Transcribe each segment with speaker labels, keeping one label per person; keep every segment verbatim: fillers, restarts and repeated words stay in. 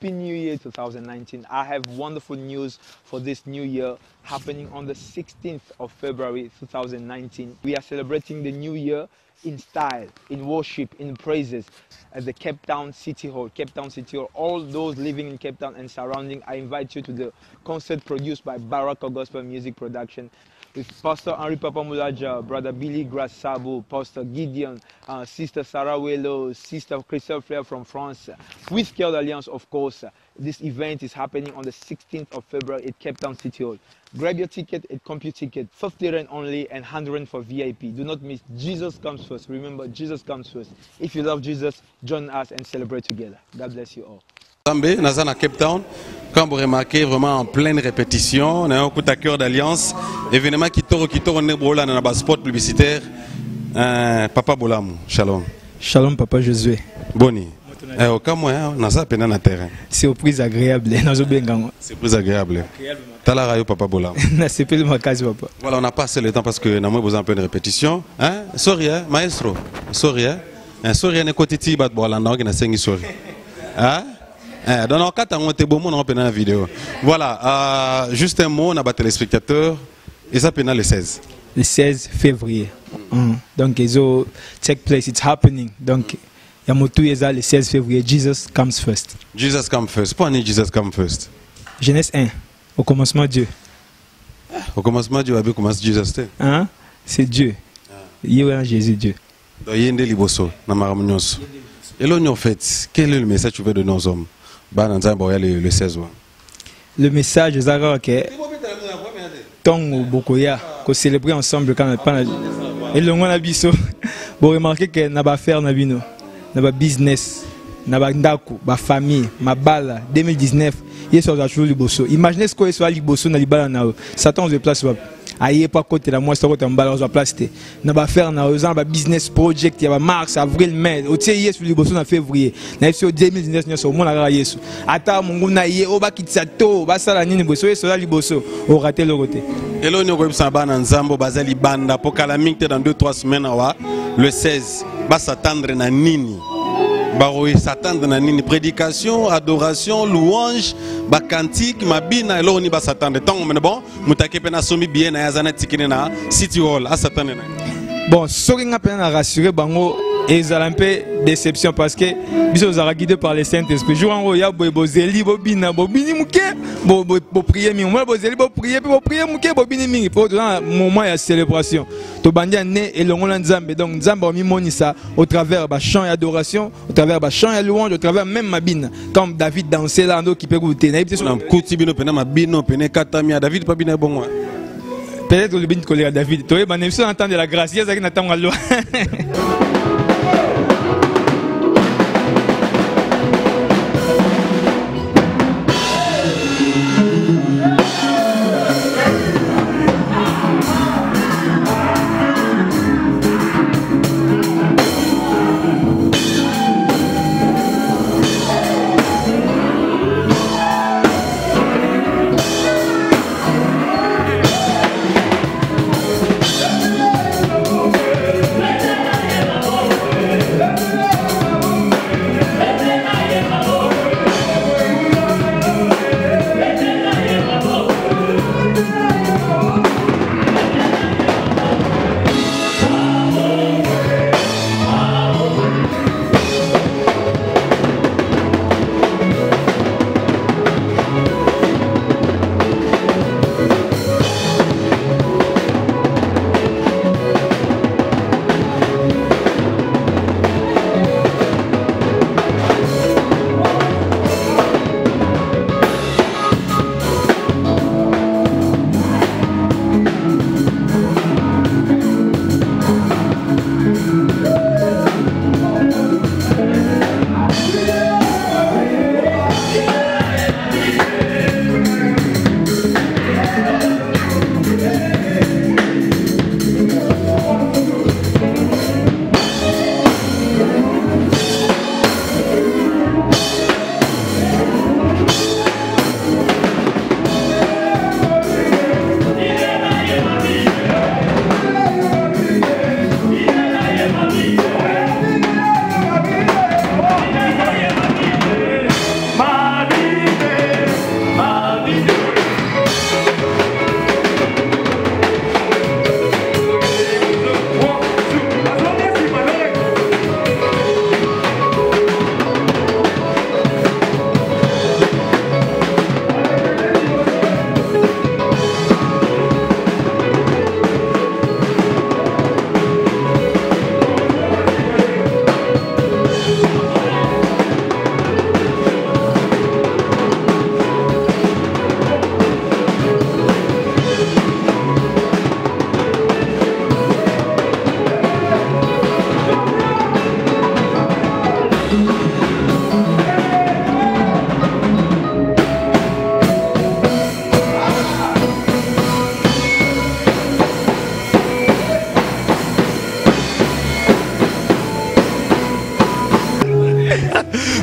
Speaker 1: Happy New Year two thousand nineteen. I have wonderful news for this new year happening on the sixteenth of February two thousand nineteen. We are celebrating the new year in style, in worship, in praises at the Cape Town City Hall. Cape Town City Hall. All those living in Cape Town and surrounding, I invite you to the concert produced by Baraka Gospel Music Production with Pastor Henri Papa Mulaja, Brother Billy Grassabu, Pastor Gideon, uh, Sister Sarah Wello, Sister Christophe Flair from France, with Cœur d'Alliance, of course. This event is happening on the sixteenth of February at Cape Town City Hall. Grab your ticket at CompuTicket, fifty rand only and one hundred rand for V I P. Do not miss. Jesus comes first. Remember, Jesus comes first. If you love Jesus, join us and celebrate together. God bless you all.
Speaker 2: Zambé, Nazan à Cape Town, comme vous remarquez, vraiment en pleine répétition, on a un coup à Cœur d'Alliance, événement qui tourne, qui tourne, on a un spot publicitaire. Euh, Papa Bolam, shalom.
Speaker 3: Shalom, Papa Josué.
Speaker 2: Boni. Eh, au cas moi, on a ça peine dans le terrain.
Speaker 3: Surprise agréable,
Speaker 2: surprise agréable. T'as rayo, Papa Bolam.
Speaker 3: C'est plus ma case, Papa.
Speaker 2: Voilà, on n'a pas assez le temps parce que nous avons besoin un peu de répétition. Hein? Sorry, hein, maestro. Sorry, hein. Sorry, hein, côté Tibat Bolam, on a cinq sorry. Hein? Eh, dans le cas, on a bon monde dans la vidéo. Voilà, euh, juste un mot, on a battu les spectateurs. Et ça pendant le seize.
Speaker 3: Le seize février. Mm. Donc, ils ont take place, it's happening. Donc, il y a motu le seize février. Jesus comes first.
Speaker 2: Jesus comes first. Pourquoi Jesus comes first?
Speaker 3: Genèse un. Au commencement, Dieu.
Speaker 2: Au commencement, Dieu avait commencé Jesus.
Speaker 3: Hein? C'est Dieu. Il y a Jésus, Dieu.
Speaker 2: Donc, il y a des liboso, dans ma ramignos. Et là, en fait, quel est le message que tu veux donner aux hommes? Le seize.
Speaker 3: Le message, c'est que tant Bokoya, qu'on célèbre ensemble quand on et le monde a biso, vous remarquez que n'a pas faire n'a bino, n'a pas business, n'a pas ndaku, ma famille, ma balle, deux mille dix-neuf, il est sur la chose liboso. Imaginez ce qu'on est sur la liboso dans les balles na Satan se place aïe pas côté la moi c'est côté en balle on se place n'a pas faire na un business project il y a mars avril mai au tiers sur liboso en février na sur deux mille dix-neuf sur mon la yesu ata mungu na ye o ba kitsa to ba sala nini boso sur la liboso o raté le côté
Speaker 2: et là on est comme ça ba na nzambo bazali banda pour calamité dans deux trois semaines wa le seize ba s'attendre na nini ba s'attendre na nini prédication adoration louange ba cantique mabina et là on y ba s'attendre tant mais bon mutake pena somi bien na yazana tikine na city hall à s'attendre
Speaker 3: bon soki nga pena rassurer bango et ils ont un peu déception parce que ils sont guidés par le Saint-Esprit. Jour en haut, il y a bozeli, bobina, bobini mouké, bo bo prier mi, moi bozeli, bo prier, bo prier mouké, bobini mi. Pour dans moment il y a célébration. To bandia né et le ngona nzambe donc nzambe mi monisa au travers ba chant et adoration, au travers ba chant et louange, au travers même mabine. Comme David dansait là, ando qui peut goûter. Na ibité
Speaker 2: sur kuti bino pena mabino pena katamia David pas bina bon.
Speaker 3: Peut-être le bin collé à David. Toi ban émission entendre la grâce, il y a ça qui n'attend à l'eau.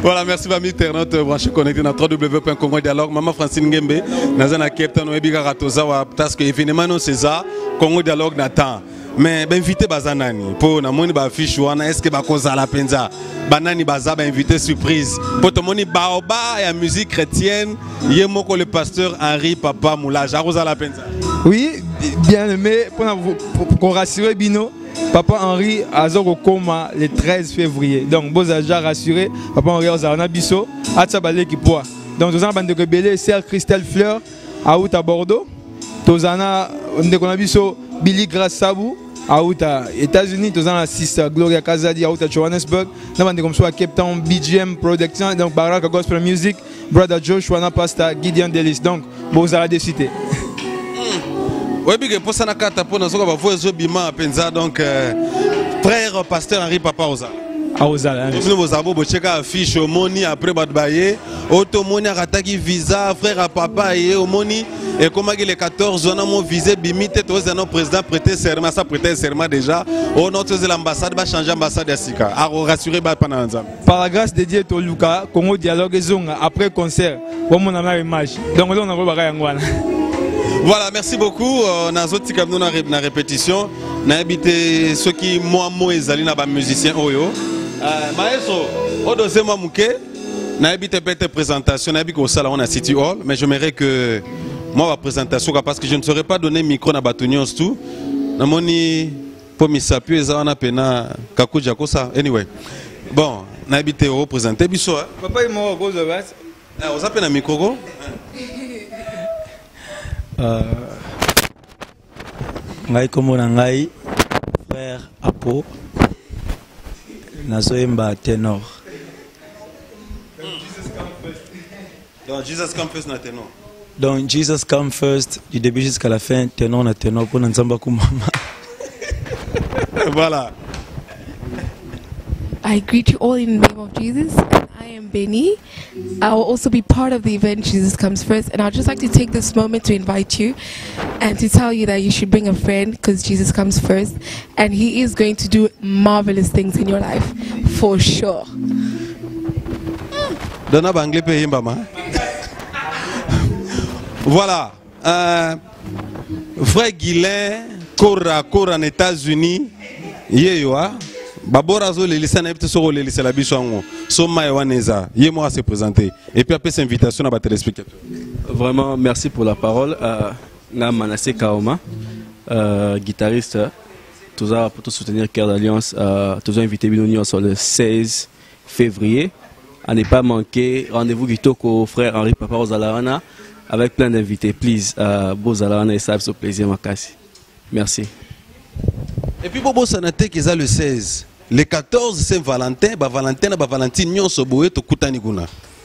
Speaker 2: Voilà, merci Bami internaute branché connecté dans w w w point congo dialogue. Maman Francine Ngembe, Nazana Captain Webiga Ratozawa, parce que événement non c'est ça, Congo dialogue n'attend. Mais ben invité bazanani pour na moni ba fiche wana est-ce que ba koza la penza banani baza ba invité surprise pour to moni baoba et musique chrétienne yemoko le pasteur Henri Papa Moula Jaroza la penza.
Speaker 3: Oui, bien aimé pour qu'on rassure Bino. Papa Henri Azoko Koma le treize février. Donc, vous avez déjà rassuré. Papa Henri Azana Bisso, Atsabale qui poa. Donc, nous avons bande de rebelles, Sœur Christelle Fleur, à Out à Bordeaux. Nous avons Bisso, Billy Grace Sabou, à Out à États-Unis. Nous avons la sister Gloria Kazadi, à Out à Johannesburg. Nous avons comme ça Cape Town, B G M Production, donc Baraka Gospel Music, Brother Joshua Pasta, Gideon Delis. Donc, vous avez décidé.
Speaker 2: Oui, bien pour ça, pour nous avons penza donc frère pasteur Henri Papa Oza.
Speaker 3: Aoza.
Speaker 2: Nous avons checké affiche au moni après Badbaye, automoni attaqué visa frère papa et au moni et comment les quatorze on a mon visé bimite tous un président prêter serment ça prêter serment déjà au notre de l'ambassade va changer ambassade à Sika à rassurer ba pendant ensemble.
Speaker 3: Par la grâce de Dieu Toluka Congo dialogue zonga après concert comme on a la image. Donc on a ba yangwana.
Speaker 2: Voilà, merci beaucoup. On a autres comme nous dans la répétition. On a habité ceux qui moi moi ezali na ba musicien oyo. Maestro, au deuxième mois mouké, on a habité peut-être présentation, on a habité au salon à City Hall, mais j'aimerais que moi ma présentation parce que je ne saurais pas donner micro na batunions tout. Na moni pour misapu eza na pena kakuja kosa. Anyway. Bon, on a habité au présenter biso.
Speaker 3: Papa est mort cause de base.
Speaker 2: Ah, on appelle un micro.
Speaker 4: Ngai kombo na ngai frère Apo nazoyemba ténor.
Speaker 2: Donc Jesus come first na ténor.
Speaker 4: Donc Jesus come first du début jusqu'à la fin ténor na ténor pour nzamba kumama.
Speaker 2: Voilà.
Speaker 5: I greet you all in the name of Jesus. And I am Benny. I will also be part of the event Jesus Comes First. And I'd just like to take this moment to invite you and to tell you that you should bring a friend because Jesus comes first. And he is going to do marvelous things in your life, for sure.
Speaker 2: Voilà. Euh, frère Guilain, Cora, Cora en États-Unis. Yeyoa. Baborazo le lycée n'a pas sur le lycée la bichongo. Soma Ewaneza. Yemo a se présenter. Et puis après cette invitation à battre téléspectateurs.
Speaker 6: Vraiment merci pour la parole. Nga Manassé Kaoma, euh, guitariste. Tous pour te soutenir Cœur d'Alliance. Tous invité Binonion sur le seize février. À ne pas manquer. Rendez-vous Gitoko frère Henri Papa Ozalarana avec plein d'invités. Please, euh, Bozalarana et ça ce plaisir Makasi. Merci.
Speaker 2: Et puis Bobo Sanate qui est le seize. Le quatorze c'est Valentin, bah Valentin bah Valentine nyon soboé to kutani guna.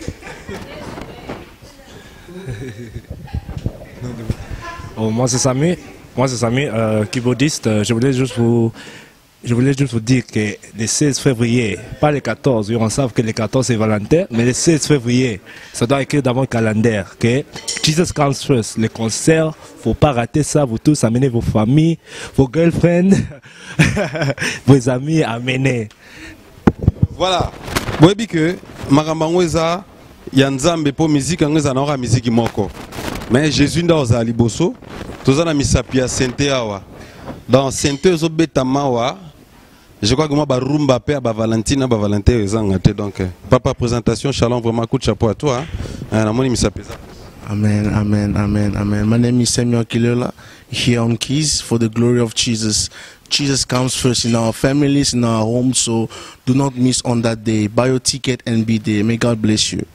Speaker 7: Oh, moi c'est Samy, moi c'est Samy, euh, keyboardiste. Je voulais juste vous, je voulais juste vous dire que le seize février, pas le quatorze, on sait que le quatorze c'est Valentin, mais le seize février, ça doit écrire dans mon calendrier que Jesus Comes First, le concert, faut pas rater ça, vous tous amenez vos familles, vos girlfriends, vos amis, amenez.
Speaker 2: Voilà. Vous voyez que Marambangweza, Yanzambe pour musique, Angweza n'aura musique moko. Mais Jésus n'a liboso, tous en a mis sa pia Sainte-Awa. Dans Sainte-Awa, Betamawa, je crois que moi, Barumba, Père, Valentina, Valentin, donc, papa, présentation, shalom, vraiment, coup de chapeau à toi.
Speaker 8: Amen, amen, amen, amen. My name is Samuel Kilela, here on Keys for the glory of Jesus. Jesus comes first in our families, in our homes, so do not miss on that day. Buy your ticket and be there. May God bless you.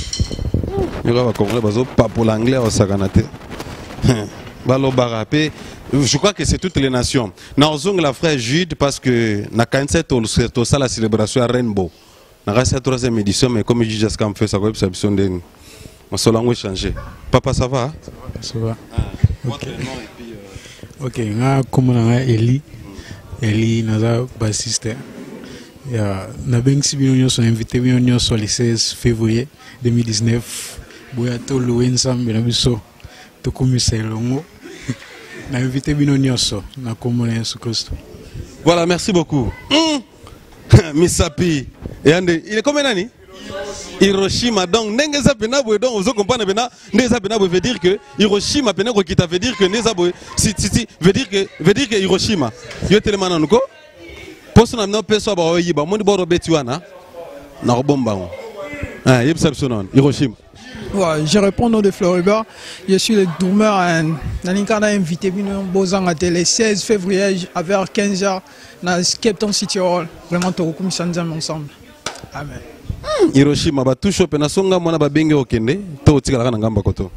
Speaker 2: Je crois que c'est toutes les nations. Nous la frère Jude parce que na quinze tout ça la célébration à Rainbow. Na la troisième édition mais comme je dis comme fait ça quoi ça besoin de on se langue changer. Papa ça va?
Speaker 9: Ça va. OK. OK, nga comme na Eli. Eli naza bassiste. Ya na bengi binonyo so invité binonyo so le seize février deux mille dix-neuf. Boya to lo ensemble na biso. To komisa longo. Na invité binonyo so na komona Yesu Kristo.
Speaker 2: Voilà, merci beaucoup. Mmh. Misapi. Et il est combien d'années? Hiroshima donc nengeza pena boy donc vous comprenez pena nengeza pena boy veut dire que Hiroshima pena ko kita veut dire que nengeza boy si si si veut dire que veut dire que Hiroshima yo tellement nanuko poso na no peso ba oyiba mo ni boro betiwana na bomba ah yeb sabsonon Hiroshima.
Speaker 10: Ouais, je réponds au nom de Floribert. Je suis le dormeur. Nalinkana invité Bozang à le seize février à vers quinze heures dans Cape Town City Hall. Vraiment, tout le monde ensemble. Amen.
Speaker 2: Hiroshima ba touche pena songa mwana ba benge okende to tikala kana ngamba koto.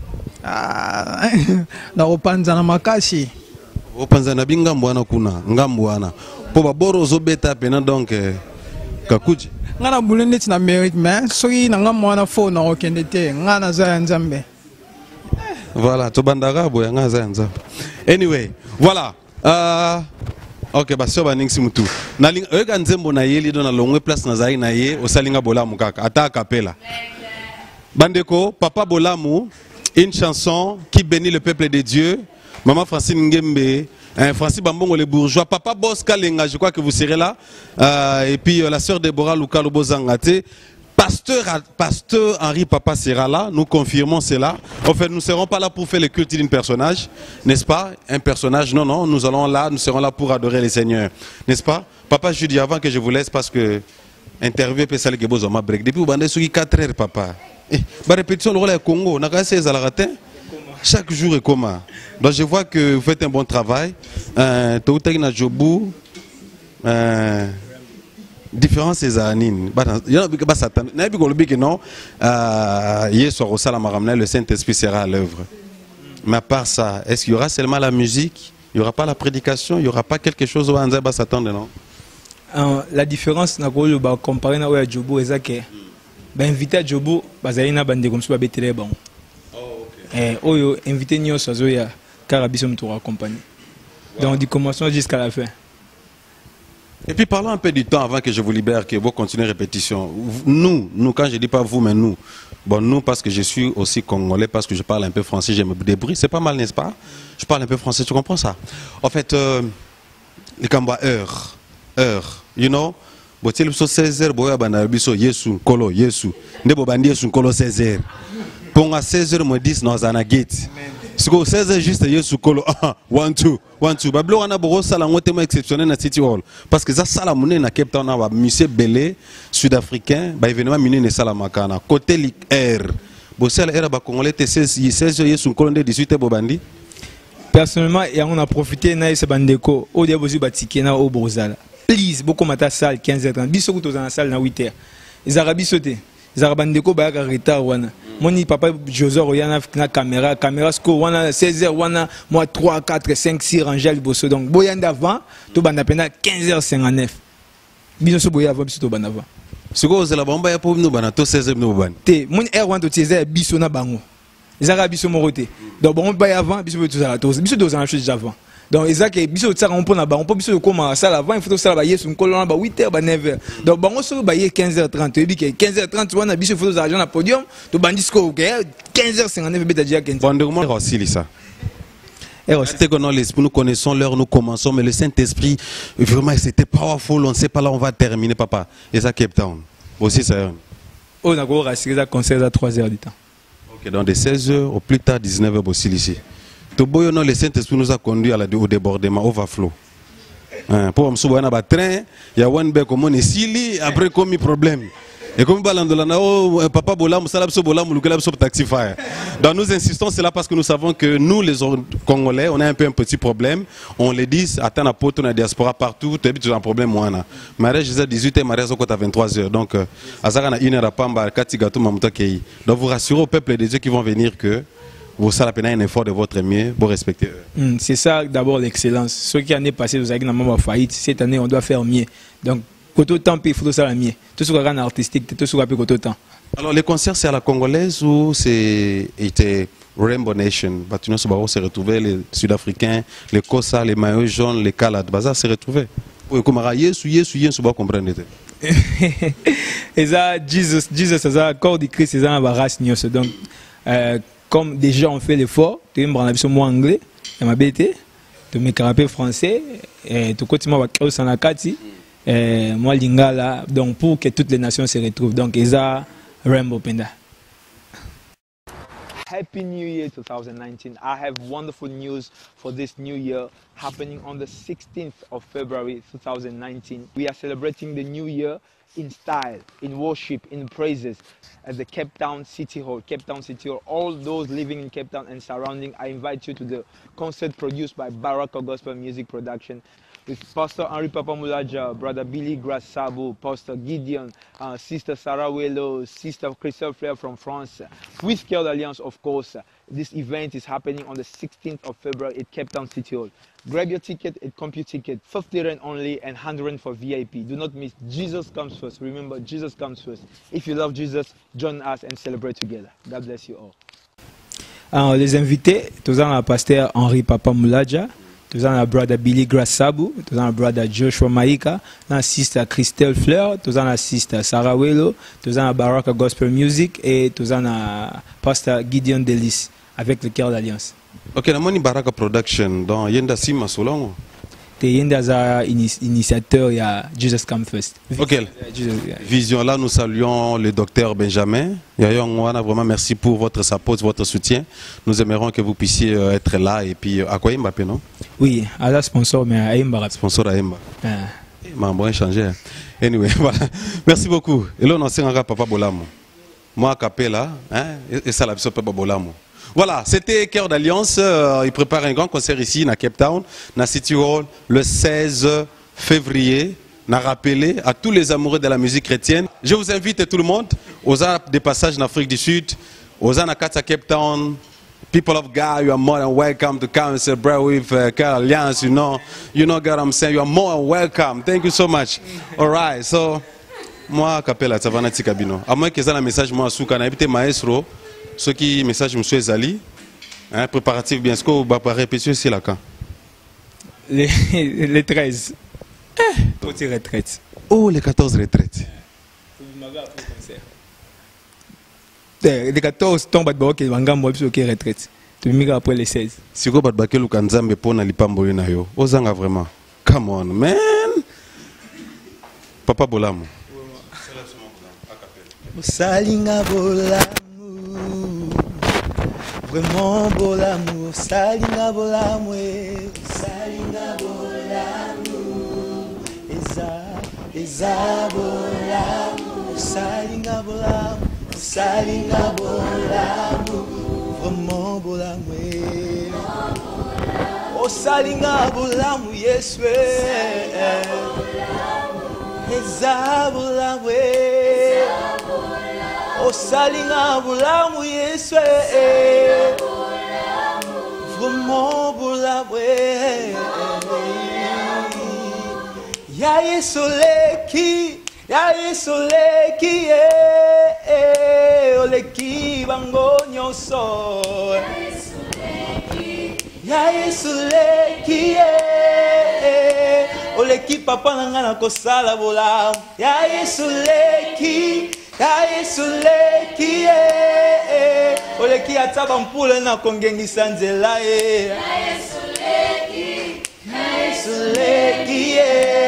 Speaker 10: Ah, na opanza na makasi.
Speaker 2: Opanza na binga mwana kuna ngamwana. Po ba boro zo beta pena donc kakuji.
Speaker 10: Ngana bulende tina mérite mais soki na ngamwana fo na okende te ngana za nzambe.
Speaker 2: Voilà, to bandara boya ngaza nzambe. Anyway, voilà. Euh ok, bah sur Banixi Mutu. Na ega nzembo na yeli do na longwe place na zai na ye osalinga bolamu kaka ata kapela. Bandeko, Papa Bolamu, une chanson qui bénit le peuple de Dieu. Maman Francine Ngembe, hein, Francis Bambongo les bourgeois, Papa Boss Kalenga, je crois que vous serez là. Euh, et puis euh, la sœur Déborah Luka Lobozangate. Pasteur, Pasteur Henri Papa sera là, nous confirmons cela. En fait, nous ne serons pas là pour faire le culte d'un personnage, n'est-ce pas? Un personnage, non, non, nous allons là, nous serons là pour adorer le Seigneur, n'est-ce pas? Papa, je dis avant que je vous laisse parce que interview peut ça que vous break. Depuis vous avez quatre heures, papa. Eh, bah répétition le rôle au Congo, on a cassé les alaratin. Chaque jour est comment? Donc je vois que vous faites un bon travail. Euh, Toutagina Jobu. Euh, différence c'est anine il y a pas satan n'a pas que non euh hier soir au salam ramener le Saint-Esprit sera à l'œuvre, mais à part ça est-ce qu'il y aura seulement la musique, il y aura pas la prédication, il y aura pas quelque chose où on va s'attendre non? euh, la différence na ko ba comparer na oya Jobu ezake ba invité Jobu bazalina bande comme ça ba betele bon eh oyo invité nyoso zoya karabiso mtu accompagner donc du commencement jusqu'à la fin. Et puis parlons un peu du temps avant que je vous libère, que vous continuez répétition. Nous, nous, quand je dis pas vous, mais nous, bon nous parce que je suis aussi congolais, parce que je parle un peu français, je me débrouille, c'est pas mal, n'est-ce pas? Je parle un peu français, tu comprends ça? En fait, euh, les Kamba heure, heure, you know, botil so seize heures, boya banabiso Yesu, kolo Yesu, ndebo bandi Yesu kolo seize heures. Pour à seize heures me disent non zana gate. Si vous seize heures juste Yesu kolo one two one two. Bablo on a beaucoup ça la moitié exceptionnel na City Hall parce que ça ça la monnaie na Cape Town a monsieur Belé sud-africain ba événement mini ne sala makana côté Ligue R. Bo sala era ba congolais te seize heures Yesu kolo de dix-huit heures bobandi. Personnellement et on a profité na ce bandeko au dia bozu batiki na au Bozala. Please beaucoup mata salle quinze heures trente biso kuto na salle na huit heures. Les arabes sauté. Zarabandeko ba ka retard wana moni papa Josor yana na caméra caméra sco wana seize heures wana moi trois quatre cinq six rangel bosso donc boyanda avant to banda pena quinze heures cinquante-neuf biso so boya avant biso to banda avant siko zela bomba ya po no bana to seize heures no ban te moni heure wana to seize biso na bango ezaka biso morote donc bon ba avant biso to za to biso to za chose avant donc ezaka biso tsaka on pona ba on peut biso comment ça avant il faut ça ba yesu nkolo ba huit heures ba neuf heures donc bango so ba ye quinze heures trente ebi ke quinze heures trente wana biso faut argent na podium to bandisco quinze heures cinquante-neuf beta dia quinze. Bon comment aussi ça. Et aussi nous connaissons l'heure, nous commençons mais le Saint-Esprit vraiment c'était powerful, on ne sait pas là on va terminer papa. Et ça Cape Town. Aussi ça. On a go rassurer ça concert à trois heures du temps. OK, donc de seize heures au plus tard dix-neuf heures aussi ici. Le Saint-Esprit nous a conduit à la, au débordement, au overflow. Hein, pour me souvenir d'un train, il y a un bec comme on est sili, après comme il problème. Et comme oh, papa Bolam, Salabso Bolam, Lukelabso Taxify. Donc nous insistons, c'est là parce que nous savons que nous, les Congolais, on a un peu un petit problème. On les dit, attends la pote, on a diaspora partout, tu as un problème, moi. Mariage, je dix-huit heures, mariage, à vingt-trois heures. Donc, Azara a une heure à Pamba, Katigatou, Mamoutakei. Donc vous rassurez au peuple des dieux qui vont venir que vous savez la peine un effort de votre mieux pour respecter eux. Mm, c'est ça d'abord l'excellence. Ce qui année passée, vous avez une faillite. Cette année, on doit faire mieux. Donc, côté temps, il faut ça la mieux. Tout ce qui est artistique, tout ce qui est côté temps. Alors, les concerts, c'est à la congolaise ou c'est Rainbow Nation? Batuno Sobaro s'est retrouvé, les Sud-Africains, les Kosa, les maillots jaunes, les Kalad, Baza s'est retrouvé. Oui, comme Yesu, Yesu, Yesu, vous comprenez. Et ça, Jesus, Jesus, c'est ça, corps du Christ, c'est ça, la race, donc. Comme déjà on fait l'effort, tu me prends sur moi anglais, tu m'as bêté, tu me carapé français, et tu continues à créer au Nakati, moi lingala, donc pour que toutes les nations se retrouvent. Donc ils ont
Speaker 3: Rainbow Penda.
Speaker 1: Happy New Year two thousand nineteen. I have wonderful news for this new year happening on the sixteenth of February two thousand nineteen. We are celebrating the new year in style, in worship, in praises at the Cape Town City Hall. Cape Town City Hall. All those living in Cape Town and surrounding, I invite you to the concert produced by Baraka Gospel Music Production with Pastor Henri Papa Moulaja, Brother Billy Grassabu, Pastor Gideon, uh, Sister Sarah Wello, Sister Christophe Flair from France, with Cœur d'Alliance, of course. This event is happening on the sixteenth of February at Cape Town City Hall. Grab your ticket at CompuTicket, fifty rand only and one hundred rand for V I P. Do not miss. Jesus comes first. Remember, Jesus comes first. If you love Jesus, join us and celebrate together. God bless you all.
Speaker 3: Alors, les invités, tous en pasteur Henri Papa Moulaja, tous en brother Billy Grassabu, tous en brother Joshua Maïka, la sister Christelle Fleur, tous en la sister Sarah Wello, tous en Baraka Gospel Music et tous en pasteur Gideon Delis avec le Cœur d'Alliance.
Speaker 2: Ok, na moni Baraka Production dans Yenda Sima Solongo.
Speaker 3: Te Yenda za initiateur ya Jesus Come First.
Speaker 2: Ok. Vision là, nous saluons le docteur Benjamin. Yayong Wana, vraiment merci pour votre support, votre soutien. Nous aimerons que vous puissiez être là et puis à quoi Mbappé, non?
Speaker 3: Oui, à la sponsor mais à Mbappé.
Speaker 2: Sponsor à Mbappé.
Speaker 3: Ah.
Speaker 2: M'a bon changé. Anyway, voilà. Merci beaucoup. Et là on enseigne encore Papa Bolamo. Moi capella, hein, et ça la vie Papa Bolamo. Voilà, c'était Cœur d'Alliance. Euh, il prépare un grand concert ici, à Cape Town, à City Hall, le seize février. N'a rappelé à tous les amoureux de la musique chrétienne. Je vous invite tout le monde aux arts des passages en Afrique du Sud, aux arts à Cape Town. People of God, you are more than welcome to come and celebrate with uh, Cœur d'Alliance. You know, you know what I'm saying. You are more than welcome. Thank you so much. All right, so moi, Capella, ça va na tikabino. À moins que ça un message moi sous kana habité maestro. Ce qui message monsieur Zali, hein, préparatif bien, est-ce que vous va répéter aussi là quand?
Speaker 3: Les, les treize. Eh, petite retraite.
Speaker 2: Oh, les quatorze retraites.
Speaker 3: Les quatorze tombent à Baké, Wangam, qui retraite. Tu me après les seize.
Speaker 2: Si vous avez un Kanzambe pour na lipambo yo, ozanga vraiment. Come on, man. Papa Bolamo.
Speaker 11: Salinga Bolamo. Vraiment beau l'amour, salinga beau l'amour, salinga beau l'amour, eza, eza beau l'amour, salinga beau l'amour, salinga beau l'amour, vraiment beau l'amour, oh salinga beau l'amour, yes we, eza beau l'amour. Oh salinga bulamu Yesu vraiment bulamu ya Yesu leki ya Yesu leki oleki bango nyoso ya Yesu leki oleki papa nanga na kosala bulamu ya Yesu leki ya Yesu leki oleki ataba mpule na kongengisa nzela ya Yesu leki ya Yesu leki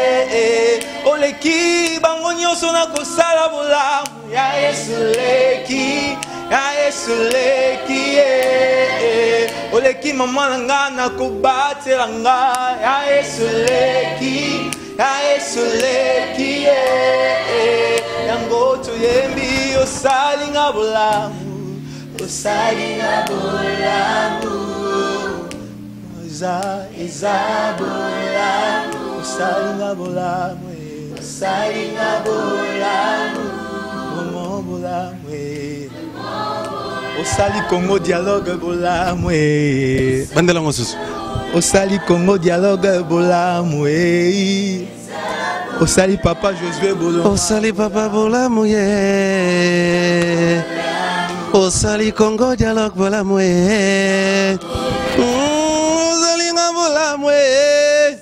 Speaker 11: oleki bango nyonso na kosala bolamu ya Yesu leki ya Yesu leki oleki mama na nga na kobatela nga ya Yesu leki ya Yesu leki yango tuyembi osalinga bolamu osalinga bolamu eza eza bolamu osalinga bolamu osalinga bolamu momo bolamu osali Congo dialogue bolamu
Speaker 2: bandela ngosusu
Speaker 11: osali Congo dialogue bolamu osali papa Josué Bolo
Speaker 2: osali papa bolamu ye osali Congo dialogue bolamu ye osali nga bolamu ye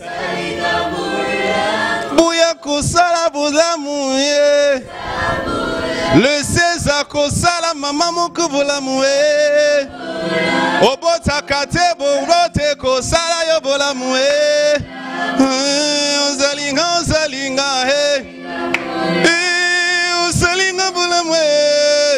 Speaker 2: buya kosala bolamu ye le seize kosala mama moko bolamu ye obotaka te borote kosala yo bolamu ye osalinga osalinga he osalinga bolamu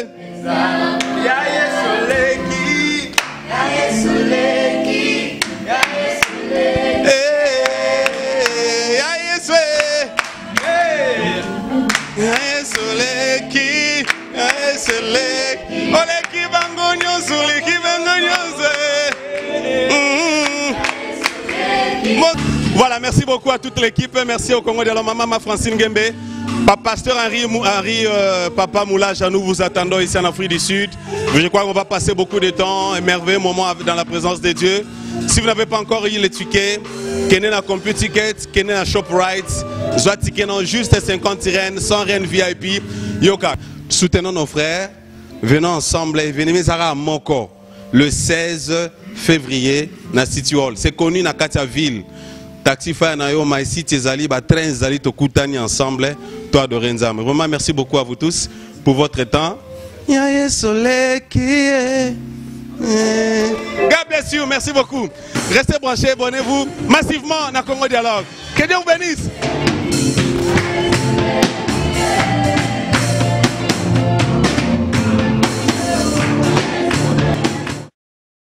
Speaker 2: Voilà, merci beaucoup à toute l'équipe. Merci au Congo de la maman Francine Gembe. Pasteur Henri, Henri euh, Papa Moulage, nous vous attendons ici en Afrique du Sud. Je crois qu'on va passer beaucoup de temps, un merveilleux moment dans la présence de Dieu. Si vous n'avez pas encore eu les tickets, kenez na Compu Ticket, kenez na ShopRite, soit ticket non juste cinquante rennes, cent rennes V I P. Yoka, soutenons nos frères, venons ensemble et venez à Moko le seize février na City Hall. C'est connu na Katia Ville. Taxi Fire na yo ma ici Tezali ba train zali to kutani ensemble toi de Renzam. Vraiment merci beaucoup à vous tous pour votre temps. God bless you, merci beaucoup. Restez branchés, abonnez-vous massivement dans Congo Dialogue. Que Dieu vous bénisse.